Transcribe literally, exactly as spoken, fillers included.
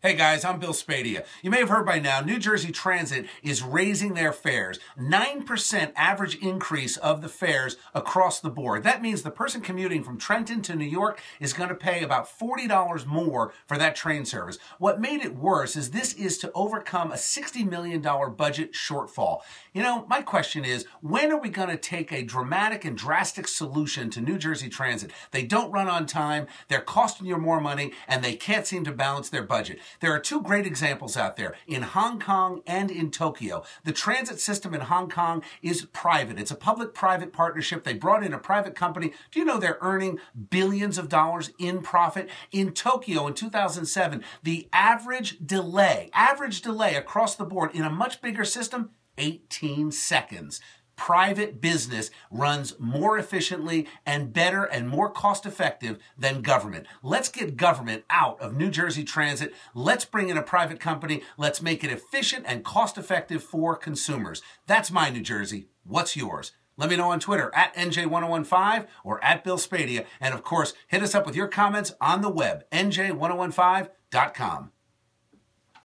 Hey guys, I'm Bill Spadea. You may have heard by now, New Jersey Transit is raising their fares. nine percent average increase of the fares across the board. That means the person commuting from Trenton to New York is going to pay about forty dollars more for that train service. What made it worse is this is to overcome a sixty million dollars budget shortfall. You know, my question is, when are we going to take a dramatic and drastic solution to New Jersey Transit? They don't run on time, they're costing you more money, and they can't seem to balance their budget. There are two great examples out there, in Hong Kong and in Tokyo. The transit system in Hong Kong is private. It's a public-private partnership. They brought in a private company. Do you know they're earning billions of dollars in profit? In Tokyo in two thousand seven, the average delay, average delay across the board in a much bigger system, eighteen seconds. Private business runs more efficiently and better and more cost-effective than government. Let's get government out of New Jersey Transit. Let's bring in a private company. Let's make it efficient and cost-effective for consumers. That's my New Jersey. What's yours? Let me know on Twitter at N J one oh one five or at Bill Spadea. And of course, hit us up with your comments on the web, N J one oh one five dot com.